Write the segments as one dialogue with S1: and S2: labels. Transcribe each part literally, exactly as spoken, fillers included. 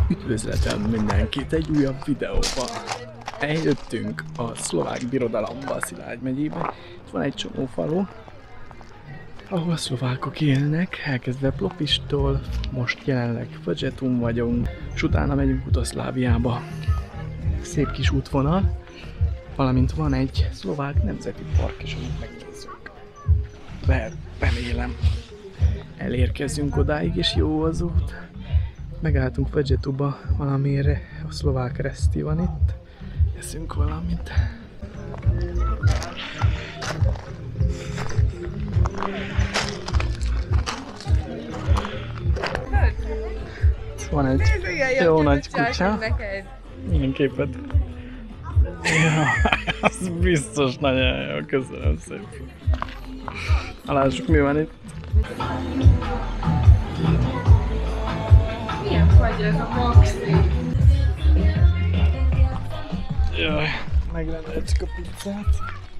S1: Üdvözletem mindenkit egy újabb videóba. Eljöttünk a szlovák birodalomba, Szilágy megyébe. Itt van egy csomó falu, ahol szlovákok élnek, elkezdve Plopistól, most jelenleg Făgetum vagyunk, és utána megyünk Utoszláviába. Szép kis útvonal, valamint van egy szlovák nemzeti park is, amit megnézzük. De remélem elérkezzünk odáig, és jó az út. Megálltunk Făgetuba valamire, a szlovák reszti van itt. Eszünk valamit. Van egy jó nagy kutya. Mindenképpen. Ja, az biztos nagyon jó, köszönöm szépen. Lássuk, mi van itt.
S2: Milyen fagy ez a maxi?
S1: Jaj, megrendeltük a pizzát.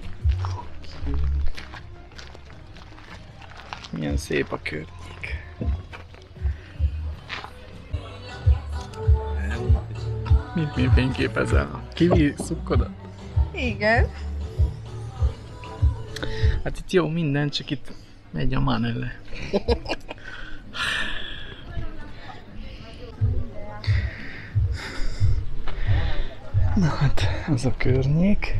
S1: Milyen szép a környék. Mit mi fényképezel? Kivi szukkodat?
S2: Igen.
S1: Hát itt jó minden, csak itt megy a manele. Na hát, az a környék.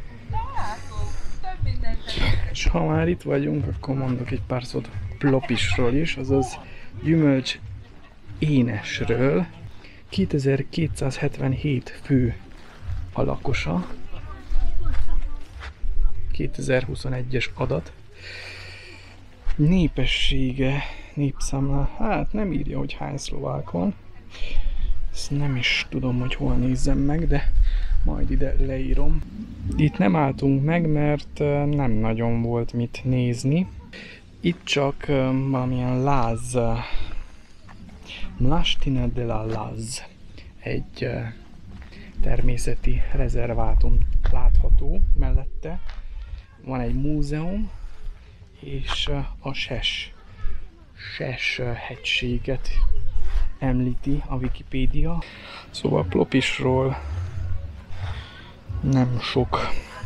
S1: És ha már itt vagyunk, akkor mondok egy pár szót Plopisról is, azaz gyümölcs énesről. kétezer-kétszázhetvenhét fő a lakosa. kétezer-huszonegyes adat. Népessége, népszámla, hát nem írja, hogy hány szlovák van. Ezt nem is tudom, hogy hol nézzem meg, de majd ide leírom. Itt nem álltunk meg, mert nem nagyon volt mit nézni. Itt csak valamilyen láz, Mlaština de la Laz, egy természeti rezervátum látható mellette. Van egy múzeum, és a Ses, Ses hegységet említi a Wikipédia. Szóval Plopisról nem sok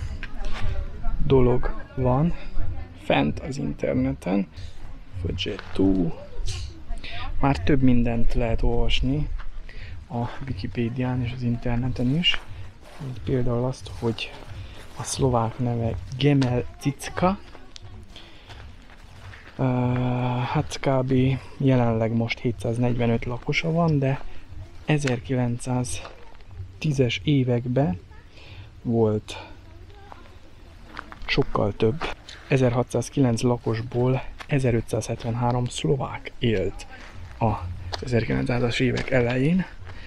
S1: dolog van fent az interneten. Făgetu. Már több mindent lehet olvasni a Wikipédián és az interneten is. Mint például azt, hogy a szlovák neve Gemelcicka. Uh, hát kb. Jelenleg most hétszáznegyvenöt lakosa van, de ezerkilencszáztízes években volt sokkal több. ezerhatszázkilenc lakosból ezerötszázhetvenhárom szlovák élt az ezerkilencszázas évek elején.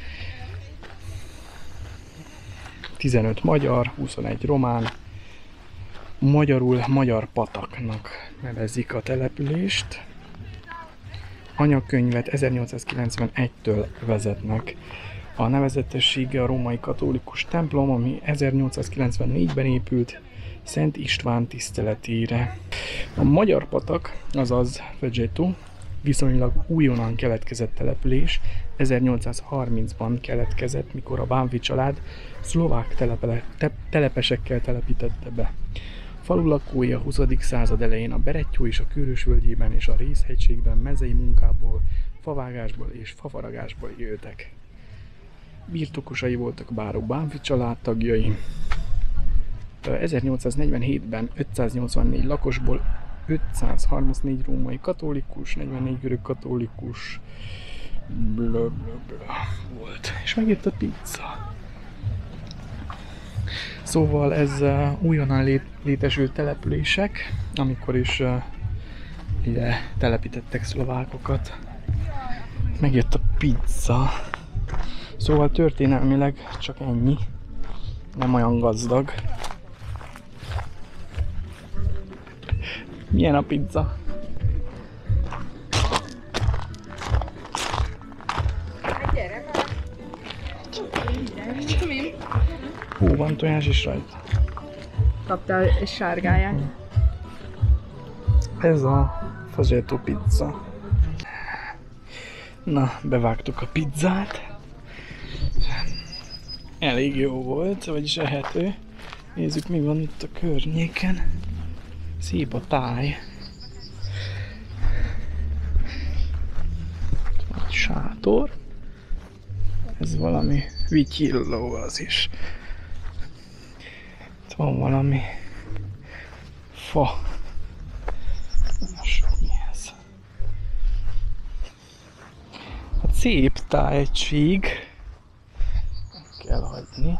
S1: tizenöt magyar, huszonegy román. Magyarul Magyar Pataknak nevezik a települést. Anyakönyvet ezernyolcszázkilencvenegytől vezetnek. A nevezetessége a római katolikus templom, ami ezernyolcszázkilencvennégyben épült Szent István tiszteletére. A Magyar Patak, azaz Făgetu, viszonylag újonnan keletkezett település. ezernyolcszázharmincban keletkezett, mikor a Bánffy család szlovák telepele, te, telepesekkel telepítette be. Falu lakói a huszadik század elején a Berettyó és a Kőrös völgyében és a Rézhegységben mezei munkából, favágásból és fafaragásból éltek. Birtokosai voltak a báró Bánffy család tagjai. ezernyolcszáznegyvenhétben ötszáznyolcvannégy lakosból ötszázharmincnégy római katolikus, negyvennégy görög katolikus blö, blö, blö, volt. És megjött a pizza. Szóval ez uh, újonnan lét, létesült települések, amikor is uh, ide telepítettek szlovákokat. Megjött a pizza. Szóval történelmileg csak ennyi. Nem olyan gazdag. Milyen a pizza?
S2: Hát gyere már!
S1: Hú, van tojás is rajta.
S2: Kaptál egy sárgáját?
S1: Ez a Făgetu pizza. Na, bevágtuk a pizzát. elég jó volt, vagyis ehető. Nézzük, mi van itt a környéken. Szép a táj. Egy sátor. Ez valami vityilló az is. Itt van valami fa. Lássuk, mi ez. Hát szép tájegység. Kell hagyni.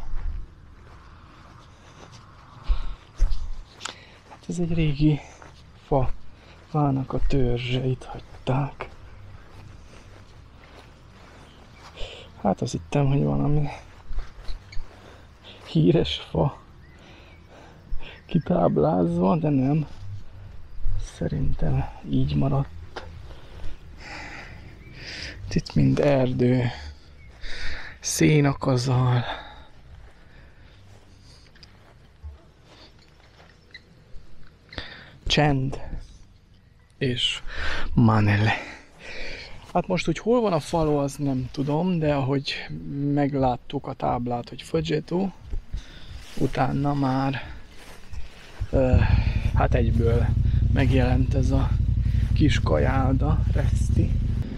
S1: Hát ez egy régi fa. Fának a törzseit hagyták. Hát azt hittem, hogy valami híres fa kitáblázva, de nem. Szerintem így maradt. Itt mind erdő, szénakazal. Csend és Manele. Hát most, hogy hol van a falu, az nem tudom, de ahogy megláttuk a táblát, hogy Foggetto, utána már uh, hát egyből megjelent ez a kis kajálda, Reszti.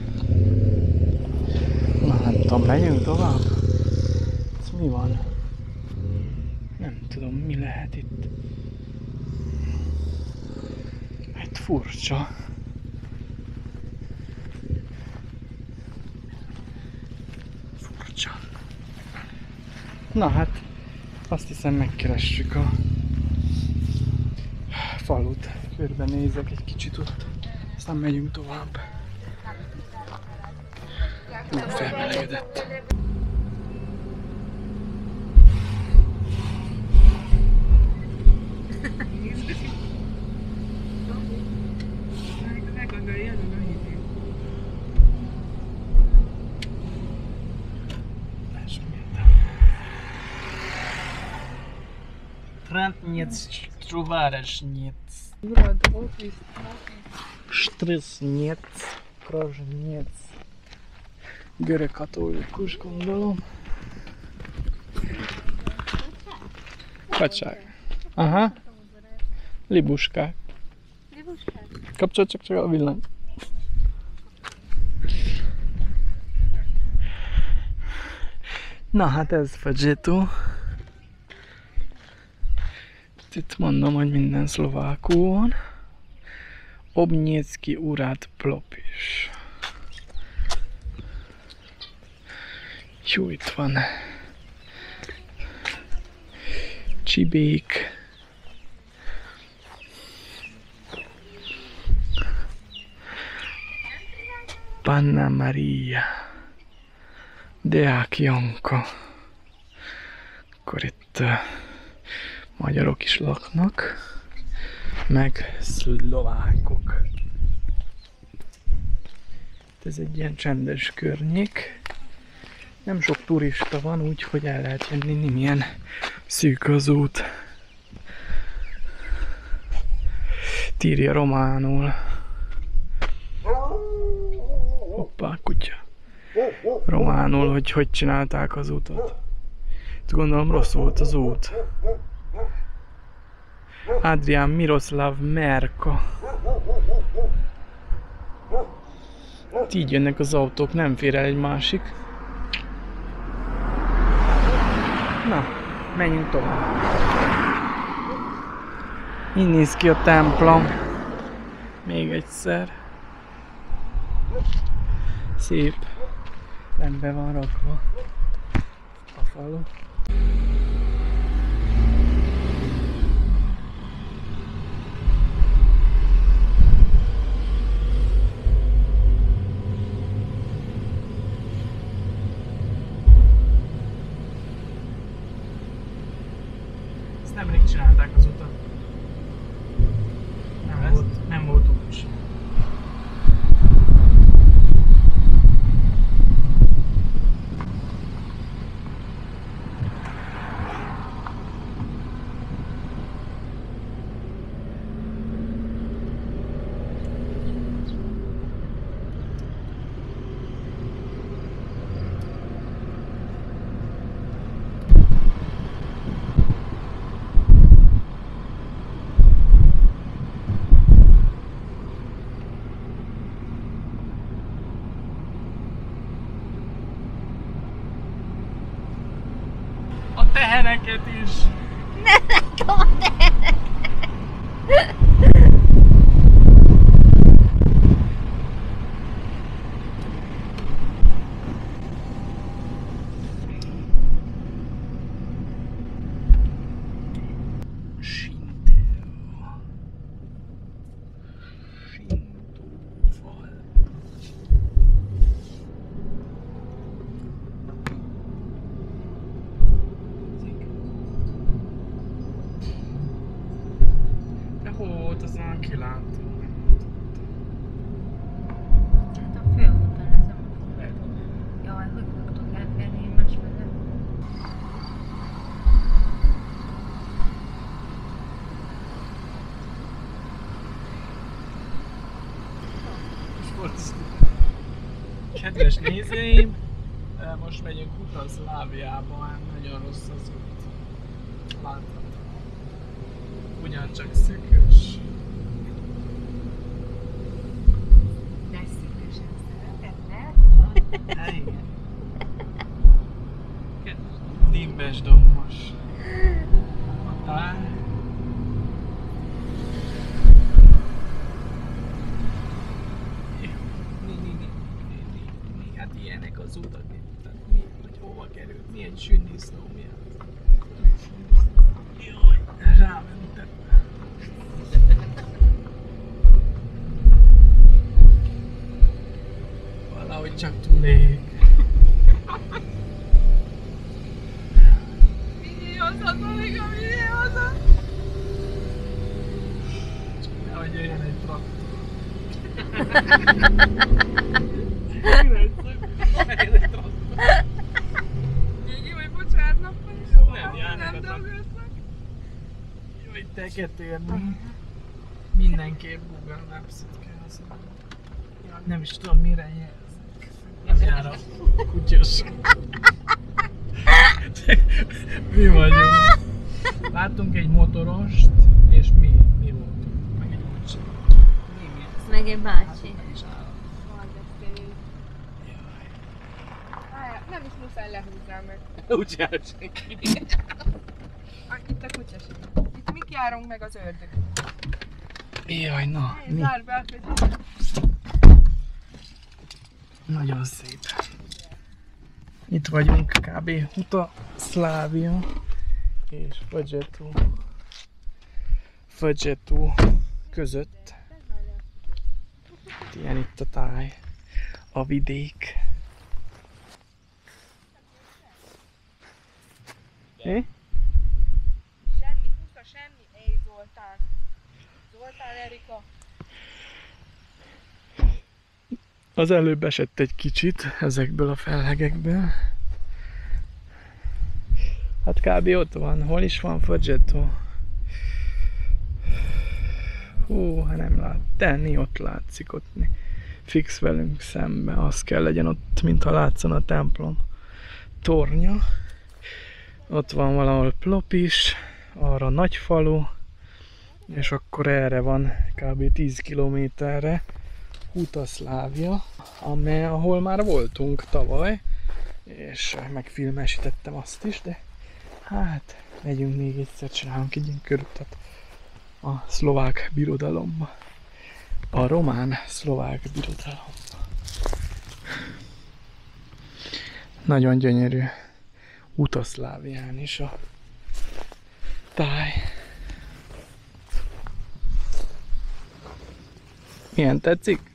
S1: Na, nem tudom, menjünk tovább? Ez mi van? Nem tudom, mi lehet itt. Hát furcsa. Furcsa. Na hát, azt hiszem megkeressük a falut. Körbenézek egy kicsit ott, aztán megyünk tovább. Hú, felmelegedett. Trantniec, Struvareszniec. Streszniec, Krozsniec. Görög katolikus, gondolom. Kacsák. Aha. Libuskák. Kapcsolat csak csak a villany. Na hát ez Foggetto. Itt mondom, hogy minden szlovákul van. Obniecki urát plopis. Jó, itt van csibék. Panna Maria. Deák Janka. Akkor itt uh, magyarok is laknak, meg szlovákok. Ez egy ilyen csendes környék. Nem sok turista van, úgyhogy el lehet jönni, nem ilyen szűk az út. Írja románul. Hoppá, kutya. Románul, hogy hogy csinálták az utat. Gondolom rossz volt az út. Adrián Miroslav Merka. Így jönnek az autók, nem fér el egy másik. Na, menjünk tovább. Így néz ki a templom. Még egyszer. Szép. Rendbe van rakva a falu. Ezt nemrég csinálták az utat. Nem volt, nem volt út sem. teheneket is!
S2: Nem látom a teheneket!
S1: Az nem kilátó.
S2: Hát a főúton ez a... Jaj, hogy fogtok elférni egymás mellett?
S1: Kedves nézőim, most megyünk Jugoszláviába, nagyon rossz az út. Látható. Ugyancsak szűkös.
S2: De szűkösen szeretettel.
S1: Igen. Dimbes dombos. Talán. Hát ilyenek az utak, mi, hogy hova került, milyen sündisznó, milyen. Jaj, rámentem. Valahogy csak túlélek.
S2: Vigyél haza, Tolika, vigyél haza!
S1: Csak nehogy jöjjön egy traktor.
S2: Így, hogy bocsánat nappal is
S1: Nem járnak a
S2: dolgoznak.
S1: Jaj, teketérni. Mindenképp Google Maps-et kell használni. Ja, nem is tudom mire jelzek. Nem jár a kutyos. Mi vagyunk? Láttunk egy motorost, és mi, mi voltunk. Meg egy kocsi. Mi, mi ez?
S2: Meg egy bácsi.
S1: Nem is áll.
S2: Nem is muszáj lehúzzál meg.
S1: Úgy jár senki.
S2: Itt a kutyas. Itt mik járunk meg az ördög.
S1: Jaj, na, mi?
S2: Zárd be a kutyát.
S1: Nagyon szép. Itt vagyunk kb. Jugoszlávia és Fajetu, Fajetu között. Ilyen itt a táj, a vidék. Eh?
S2: Semmi, pusza, semmi. Ej, Zoltán. Zoltán, Erika.
S1: Az előbb esett egy kicsit ezekből a felhegekből. Hát kb. Ott van. Hol is van Fajetu? Hú, hát nem lát. Tenni ott látszik, ott fix velünk szembe. Az kell legyen ott, mintha látszon a templom tornya. Ott van valahol Plop is, arra nagy falu, és akkor erre van kb. tíz kilométerre Jugoszlávia, amely, ahol már voltunk tavaly, és megfilmesítettem azt is, de hát megyünk még egyszer, csinálunk egy ilyen körutat a szlovák birodalomba, a román-szlovák birodalomba. Nagyon gyönyörű Jugoszlávián is a táj. Milyen tetszik?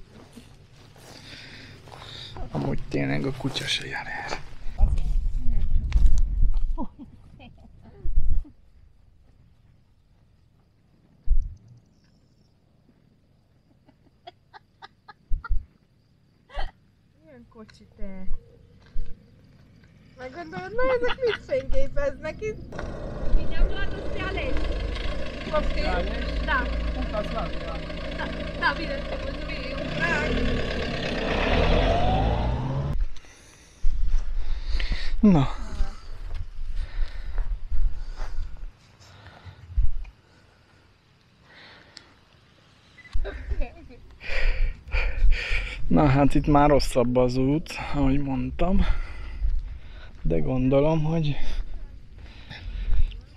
S1: Amúgy tényleg a kutya se jár el.
S2: Milyen kocsi te? Meggondolod, na ezek mit fényképeznek itt?
S3: Widział ładny spialec.
S2: Popti?
S3: Da,
S1: Jugoszlávia.
S3: da, da, widać tego zrobił.
S1: Na. Na hát itt már rosszabb az út, ahogy mondtam. De gondolom, hogy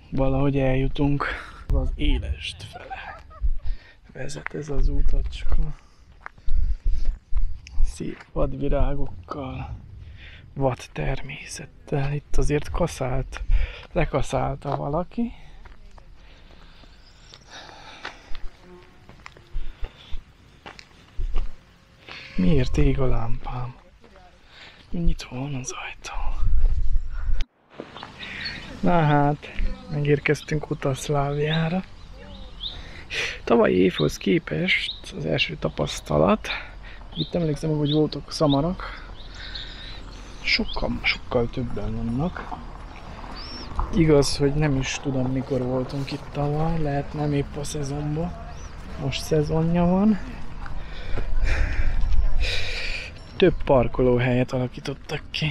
S1: valahogy eljutunk. Az Élest fele vezet ez az útacska. Szép vadvirágokkal, vad természettel. Itt azért kaszált, lekaszálta valaki. Miért ég a lámpám? Nyitva van az ajtó. Na hát, megérkeztünk Utaszláviára. Tavalyi évhoz képest az első tapasztalat. Itt emlékszem, hogy voltak szamarak. Sokkal, sokkal többen vannak. Igaz, hogy nem is tudom, mikor voltunk itt tavaly. Lehet nem épp a szezonban. Most szezonja van. Több parkolóhelyet alakítottak ki.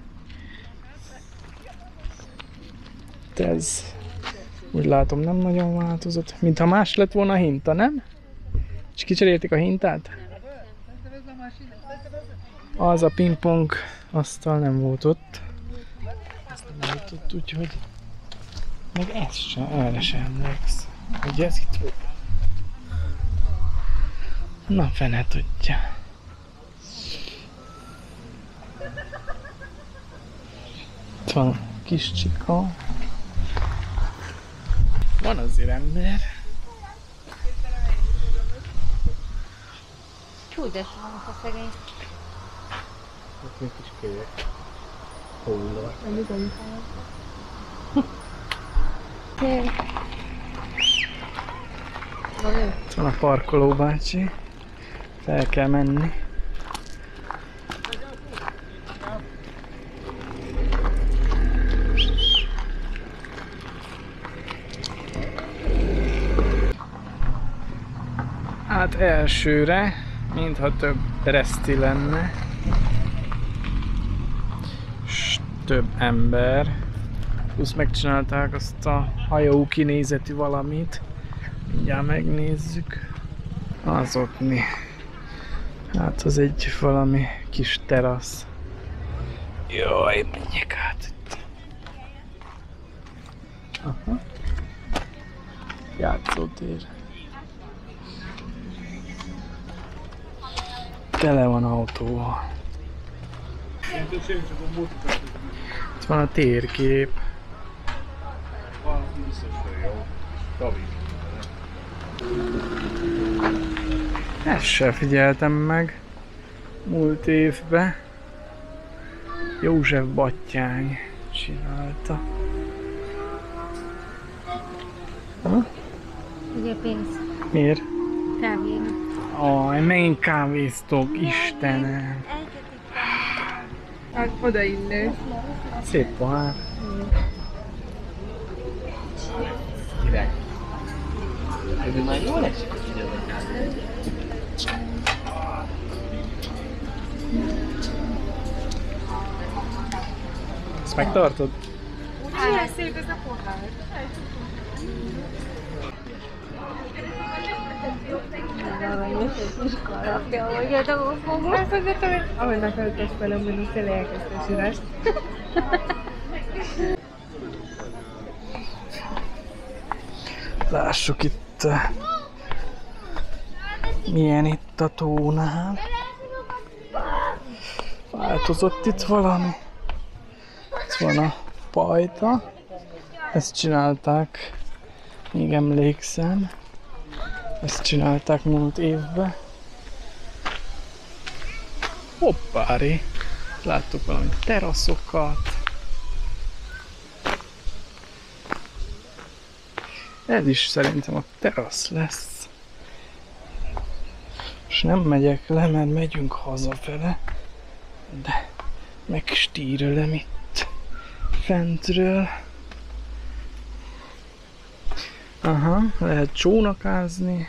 S1: Ez úgy látom nem nagyon változott. Mintha más lett volna a hinta, nem? És kicserélték a hintát? Az a pingpong asztal nem volt ott. Ezt nem volt ott, úgyhogy meg ez sem, erre sem emléksz. Ugye ez itt volt? Na fene tudja. Itt van a kis csika. Van azért ember.
S2: Csúdes vannak a szegény.
S1: Ott még kis kélyek. Hóla. Itt van a parkoló bácsi. Fel kell menni. Hát elsőre, mintha több reszti lenne, és több ember, plusz megcsinálták azt a hajó kinézetű valamit, mindjárt megnézzük. Az ott mi? Hát az egy valami kis terasz. Jaj, menjek át itt. Aha. Játszótér. Tele van autóval. Itt van a térkép. Ezt sem figyeltem meg múlt évben. József Battyány csinálta. Ha?
S2: Ugye pénz.
S1: Miért?
S2: Kávénak.
S1: Aj, megint kávéztok, Istenem!
S3: Oda illő.
S1: Szép pohár.
S4: Ez már jól esik, hogy ide a kávé.
S1: Ezt megtartod?
S3: Milyen szép ez a pohár. Azt mondtam, hogy ahogy meghaltott velem, hogy tényleg elkezdte a sírást.
S1: Lássuk itt, milyen itt a tónál. Változott itt valami. Itt van a pajta. Ezt csinálták, még emlékszem. Ezt csinálták múlt évben. Hoppári! Láttuk valami teraszokat. Ez is szerintem a terasz lesz. És nem megyek le, mert megyünk hazafele. De megstírölem itt fentről. Aha, lehet csónakázni.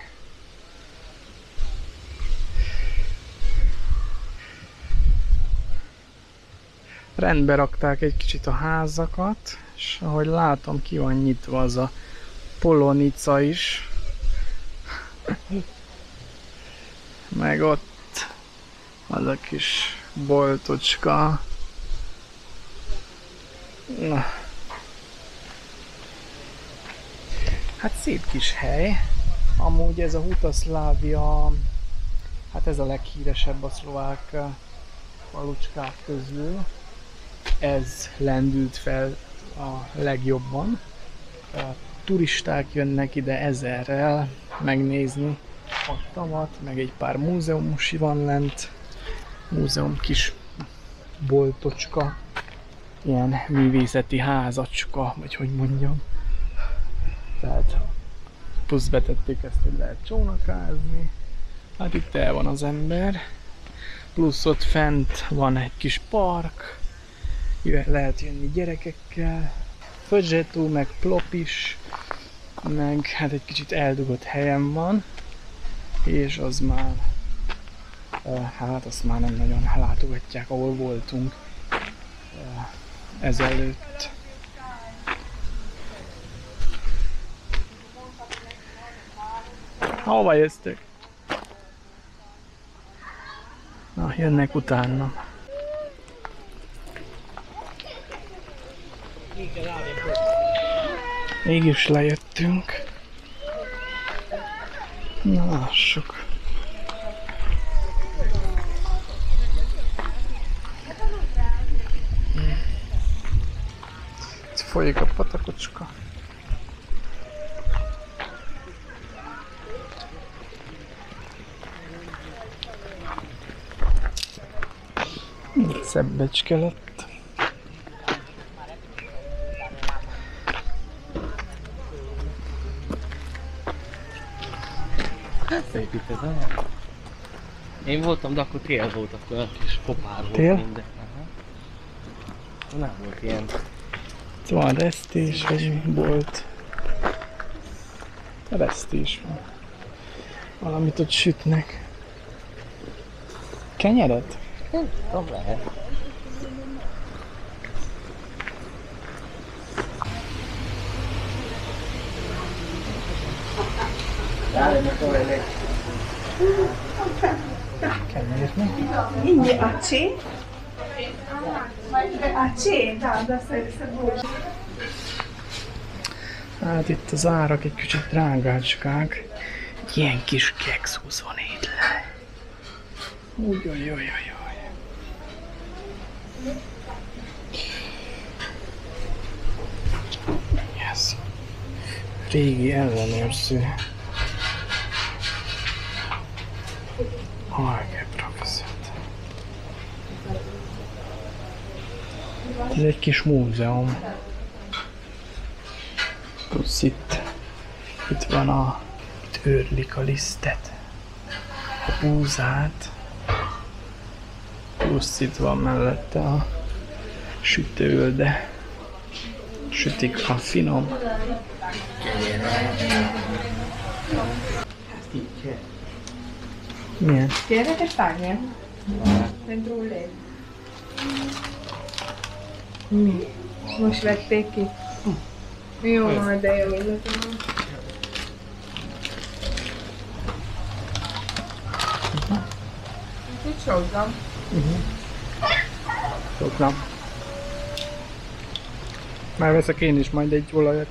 S1: Rendbe rakták egy kicsit a házakat, és ahogy látom, ki van nyitva az a polonica is. Meg ott az a kis boltocska. Na. Hát szép kis hely. Amúgy ez a Hutaszlávia, hát ez a leghíresebb a szlovák falucskák közül. Ez lendült fel a legjobban. A turisták jönnek ide ezerrel megnézni a tavat, meg egy pár múzeumos van lent. Múzeum kis boltocska, ilyen művészeti házacska, vagy hogy mondjam. Tehát plusz betették ezt, hogy lehet csónakázni. Hát itt el van az ember. Plusz ott fent van egy kis park. Lehet jönni gyerekekkel. Födzsetú, meg plop is. Meg hát egy kicsit eldugott helyen van. És az már... Hát azt már nem nagyon látogatják, ahol voltunk ezelőtt. Hova jöttök? Na, jönnek utána. Mégis lejöttünk. Na, lássuk. Itt folyik a patakocska. Szebbecske lett.
S4: Szép itt ez a... Én voltam, de akkor tél volt, akkor olyan kis kopár volt
S1: tél?
S4: minden. Aha. Nem volt ilyen.
S1: Itt van resztés, vagy bolt. Resztés van. Valamit ott sütnek. Kenyeret?
S4: Nem tudom, lehet.
S1: Kenyérnek?
S3: Inge a cena? A cena, da se se
S1: Hát itt az árak egy kicsit drágácskák. Ilyen kis keks huszonhét le. Ujjajajajaj. Yes. Régi ellenőrző. Algebrafizet. Ez egy kis múzeum. Plusz itt, itt van a... Itt őrlik a lisztet. A búzát. Plusz itt van mellette a sütőölde. Sütik a finom. Milyen?
S3: Tiene che stagna? Dentro un letto. Mi? Most vették ki? Jó, de jó illetve. Itt sózzam.
S1: Szoknám. Már veszek én is majd egy olajat.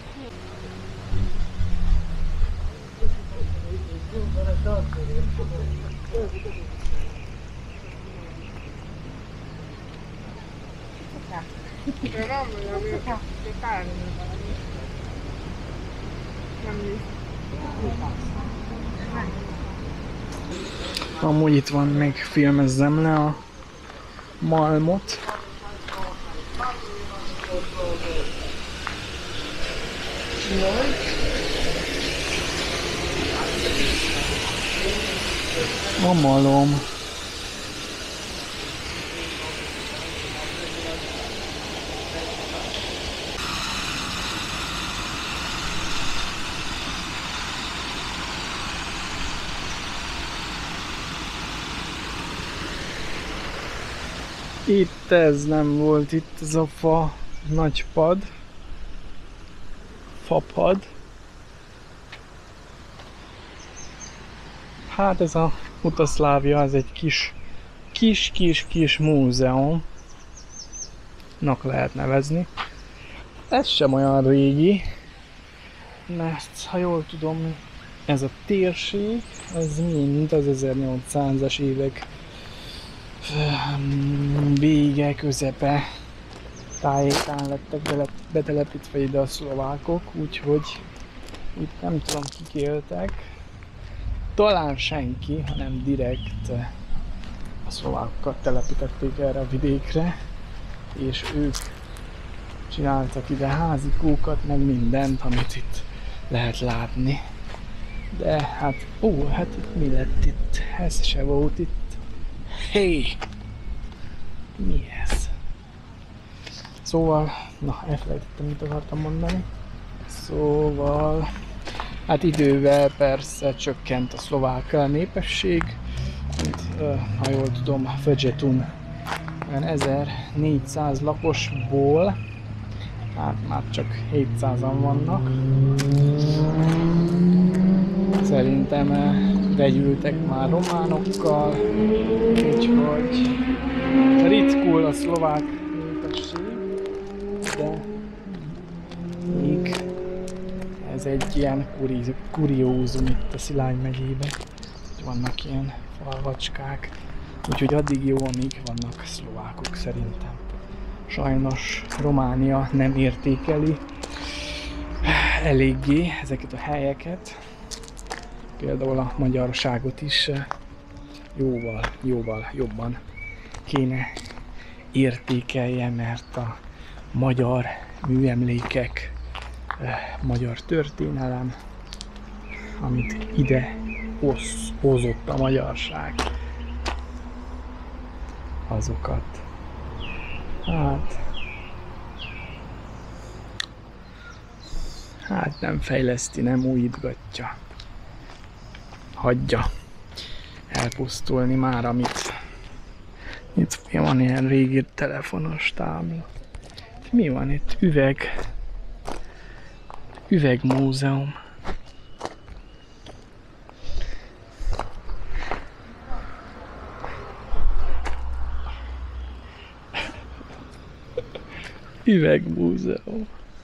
S1: Amúgy itt van, még filmezzem le a malmot. A malom. Itt ez nem volt, itt ez a fa nagy pad. Fapad. Hát ez a Hutaszlávia, ez egy kis, kis, kis, kis múzeumnak lehet nevezni. Ez sem olyan régi. mert ha jól tudom, ez a térség, ez mind az ezernyolcszázas évek vége, közepe tájékán lettek betelepítve ide a szlovákok, úgyhogy itt nem tudom, kik éltek. Talán senki, hanem direkt a szlovákokat telepítették erre a vidékre, és ők csináltak ide házikókat, meg mindent, amit itt lehet látni. De hát, ó, hát itt mi lett itt? Ez se volt itt. Hé! Mi ez? Szóval, na, elfelejtettem, mit akartam mondani. Szóval, hát idővel persze csökkent a szlovák népesség, mint, ha jól tudom, Föggetun olyan ezernégyszáz lakosból, hát már csak hétszázan vannak. Szerintem vegyültek már románokkal, úgyhogy ritkul a szlovák népesség, de még ez egy ilyen kuri kuriózum itt a Szilágy megyében, hogy vannak ilyen falvacskák, úgyhogy addig jó, amíg vannak szlovákok szerintem. Sajnos Románia nem értékeli eléggé ezeket a helyeket, például a magyarságot is jóval, jóval jobban kéne értékelje, mert a magyar műemlékek, magyar történelem, amit ide hoz, hozott a magyarság, azokat hát hát nem fejleszti, nem újítgatja, hagyja elpusztulni már, amit itt van ilyen régi telefonos tábla. Mi van itt? Üveg üvegmúzeum. Üvegmúzeum.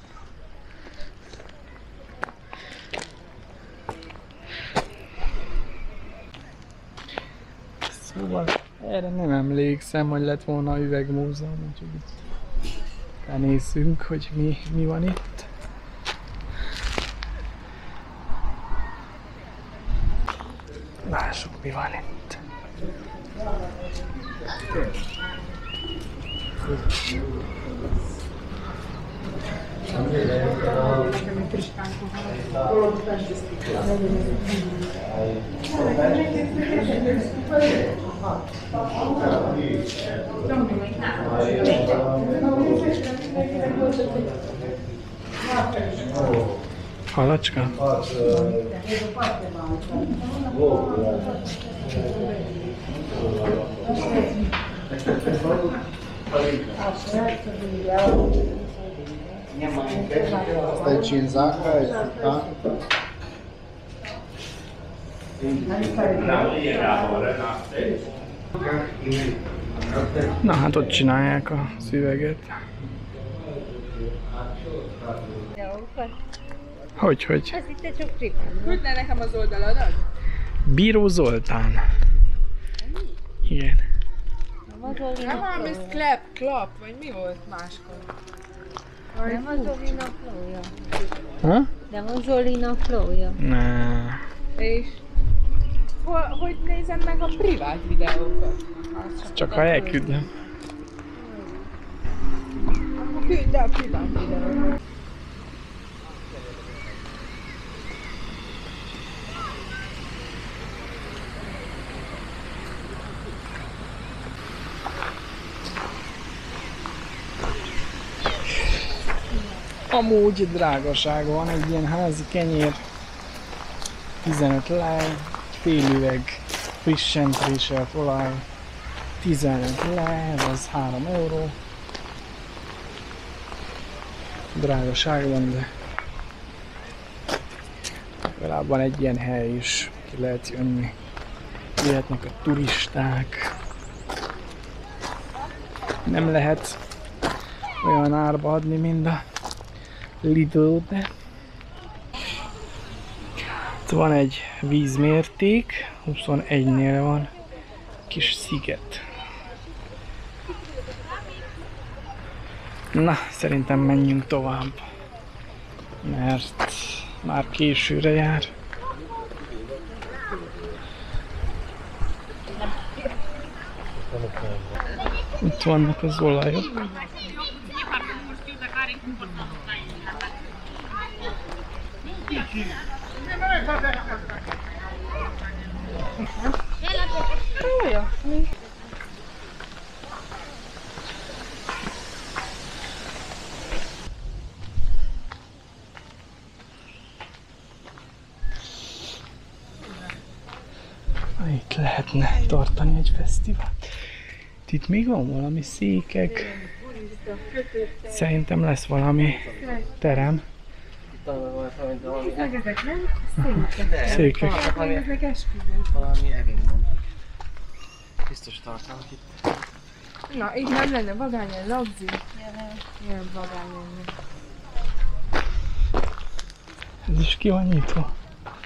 S1: Szóval erre nem emlékszem, hogy lett volna üvegmúzeum, úgyhogy benézzünk, hogy mi, mi van itt. Lássuk, mi van itt. Halacska?
S5: Stai cinzacca e tutta.
S1: Na hát ott csinálják a szüveget. Hogy, hogy?
S3: Ez itt csak tripán. Küld le nekem az oldaladat?
S1: Bíró Zoltán. Igen.
S3: Nem valami klep, klap, vagy mi volt máskor?
S2: Nem a Zolina Flója.
S1: Ha?
S2: Nem a Zolina Flója.
S1: Ne.
S3: És hol, hogy nézem meg a privát videókat?
S1: Csak ha elküldöm.
S3: Akkor küld el a privát videókat.
S1: Amúgy drágaság van, egy ilyen házi kenyér tizenöt lej, fél üveg frissen préselt olaj tizenöt lej, az három euró. Drágaság van, de legalább van egy ilyen hely is, ki lehet jönni. Jöhetnek a turisták. Nem lehet olyan árba adni, mint a Lidl-be. van egy vízmérték, huszonegynél van kis sziget. Na, szerintem menjünk tovább, mert már későre jár. Itt vannak az olajok. Itt lehetne tartani egy fesztivált. Itt még van valami székek. Szerintem lesz valami terem.
S3: Ezek nem székek.
S1: Székek.
S3: Ezek esküvők.
S4: Valami evény mondjuk. Biztos tartanak itt.
S3: Na, itt nem lenne vagányan lagzi. Ilyen vagányan.
S1: Ez is ki van nyitva.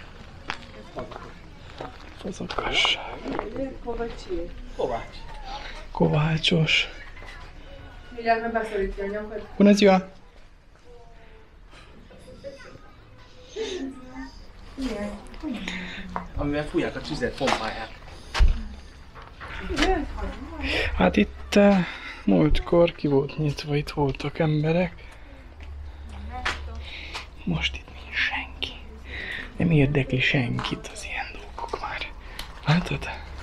S1: Fazakasság.
S3: Kovacsi.
S4: Kovács.
S1: Kovácsos.
S3: Mindjárt meg beszorítja a nyakad.
S1: Bună ziua!
S4: Amivel fújják a tüzet, pompálják.
S1: Hát itt uh, múltkor ki volt nyitva, itt voltak emberek. Most itt nincs senki. Nem érdekli senkit az ilyen dolgok már. Látod?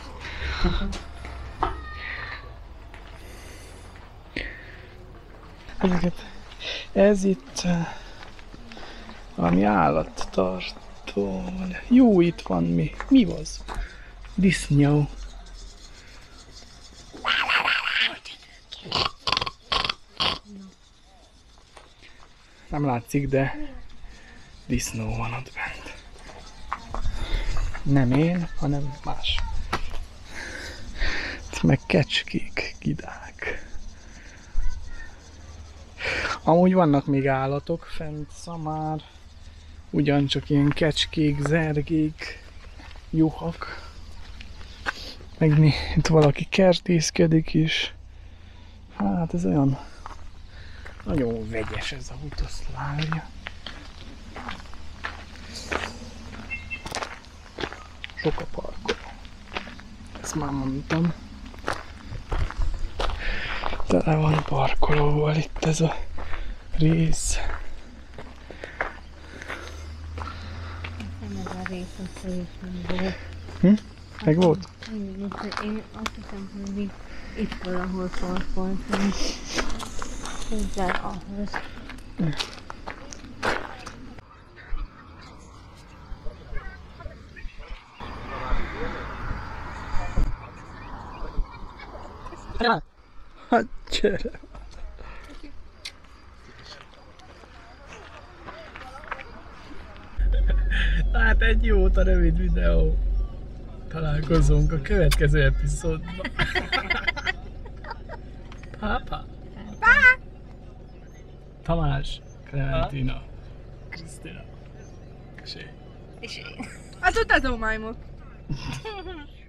S1: Ezeket, ez itt uh, valami állattartó. Jó, itt van mi. Mi az? Disznó. Nem látszik, de disznó van ott bent. Nem én, hanem más. Itt meg kecskék, gidák. Amúgy vannak még állatok fent, szamár, ugyancsak ilyen kecskék, zergék, juhak. Meg mi, itt valaki kertészkedik is. Hát ez olyan nagyon vegyes ez a Utoszlávia. Sok a parkoló. Ezt már mondtam. Tele van parkolóval itt ez a rész.
S2: Nem ez a rész, az is nem volt.
S1: Hm? Meg volt?
S2: Én azt hiszem, hogy még itt valahol parkoltam. Közel ahhoz.
S1: Hát gyere! Hát egy jót a rövid videó. Találkozunk a következő epizódban. Pápa! Tamás, Klementina, Krisztina. És én.
S3: És én. Hát utazó majmok.